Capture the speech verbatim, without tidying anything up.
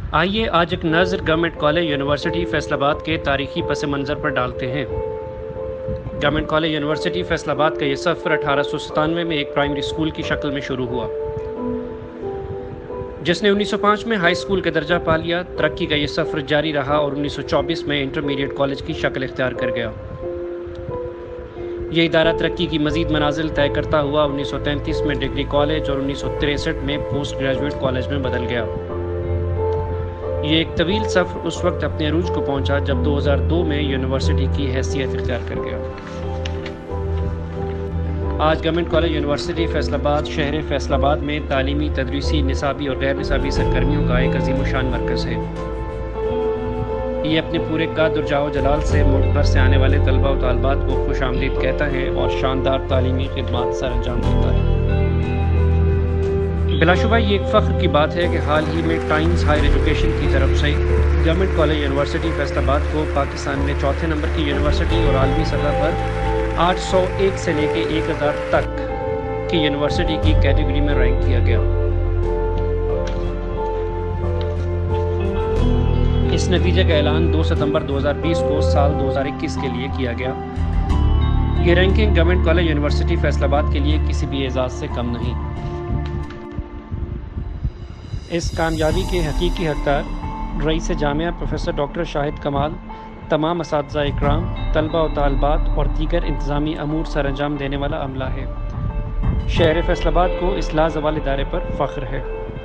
آئیے آج ایک نظر government college university Faisalabad کے تاریخی پس منظر پر ڈالتے ہیں۔ گورنمنٹ کالج یونیورسٹی فیصل آباد کا یہ سفر اٹھارہ سو ستانوے میں ایک پرائمری اسکول کی شکل میں شروع ہوا، جس نے انیس سو پانچ میں ہائی اسکول کا درجہ پا لیا۔ ترقی کا یہ سفر جاری رہا اور انیس سو چوبیس میں انٹرمیڈیٹ کالج کی شکل اختیار کر گیا۔ یہ ادارہ ترقی کی مزید منازل طے کرتا ہوا انیس سو تینتیس میں ڈگری کالج اور انیس سو تریسٹھ میں پوسٹ گریجویٹ کالج میں بدل گیا۔ یہ ایک طویل سفر اس وقت اپنے عروج کو پہنچا جب دو ہزار دو میں یونیورسٹی کی حیثیت اختیار کر گیا۔ آج گورنمنٹ کالج یونیورسٹی فیصل آباد شہر فیصل آباد میں تعلیمی، تدریسی، نصابی اور غیر نصابی سرگرمیوں کا ایک عظیم الشان مرکز ہے۔ یہ اپنے پورے قد اور جاؤ جلال سے ملک بھر سے آنے والے طلباء و طالبات کو خوش آمدید کہتا ہے اور شاندار تعلیمی خدمات سر انجام دیتا ہے۔ بلا شبہ یہ ایک فخر کی بات ہے کہ حال ہی میں ٹائمز ہائر ایجوکیشن کی طرف سے گورنمنٹ کالج یونیورسٹی فیصل آباد کو پاکستان میں چوتھے نمبر کی یونیورسٹی اور عالمی سطح پر آٹھ سو ایک سے لے کے ایک ہزار تک کی یونیورسٹی کی کیٹیگری میں رینک کیا گیا۔ اس نتیجے کا اعلان دو ستمبر دو ہزار بیس کو سال دو ہزار اکیس کے لیے کیا گیا۔ یہ ranking government college university Faisalabad کے لیے کسی بھی اعزاز سے کم نہیں۔ اس کامیابی کے حقیقی حقدار رئیس جامعہ پروفیسر ڈاکٹر شاہد کمال، تمام اساتذہ اکرام، طلباء و طالبات اور دیگر انتظامی امور سر انجام دینے والا عملہ ہے۔ شہر فیصل آباد کو اس لازوال ادارے پر فخر ہے۔